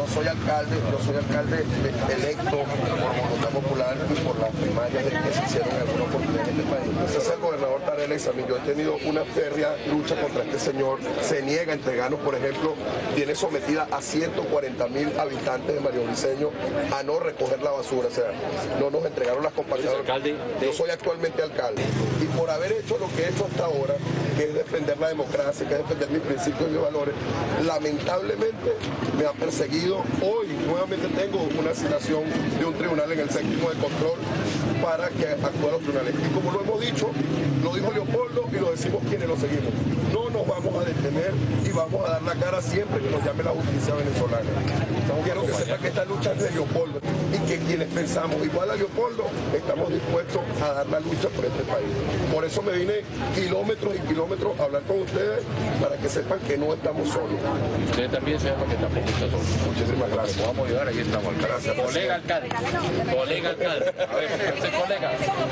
soy alcalde electo por voluntad popular y por las primarias que se hicieron en alguna oportunidad en este país. Entonces el gobernador Tareles, a mí yo he tenido una férrea lucha contra este señor, se niega a entregarnos, por ejemplo, tiene sometida a 140.000 habitantes de Mario Briceño a no recoger la basura, o sea, no nos entregaron las compañeras. Yo soy actualmente alcalde y por haber hecho lo que he hecho hasta ahora, que es defender la democracia, que es defender mis principios y mis valores, lamentablemente me ha perseguido. Hoy nuevamente tengo una asignación de un tribunal en el séptimo de control para que actúe a los tribunales. Y como lo hemos dicho, lo dijo Leopoldo y lo decimos quienes lo seguimos, no nos vamos a detener y vamos a dar la cara siempre que nos llame la justicia venezolana. Quiero que sepa que esta lucha es de Leopoldo y que quienes pensamos igual a Leopoldo estamos dispuestos a dar la lucha por este país. Por eso me vine kilómetros y kilómetros a hablar con ustedes para que sepan que no estamos solos. Usted también sepa que tampoco está solo. Muchísimas gracias. Vamos a ayudar, ahí estamos. Gracias. Colega alcalde. Colega alcalde. A ver, usted colega.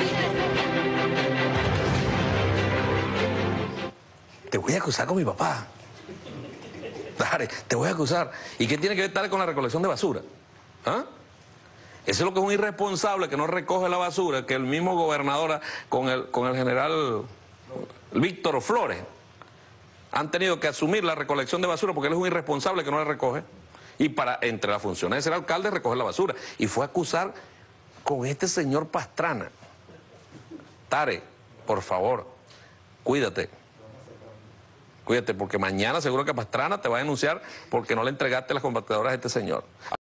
Te voy a acusar con mi papá. Dale, te voy a acusar. ¿Y qué tiene que ver tal con la recolección de basura? ¿Ah? Eso es lo que es un irresponsable que no recoge la basura, que el mismo gobernador con el general Víctor Flores han tenido que asumir la recolección de basura porque él es un irresponsable que no la recoge. Y entre las funciones de ser alcalde, recoger la basura. Y fue a acusar con este señor Pastrana. Tare, por favor, cuídate. Cuídate, porque mañana seguro que Pastrana te va a denunciar porque no le entregaste las computadoras a este señor.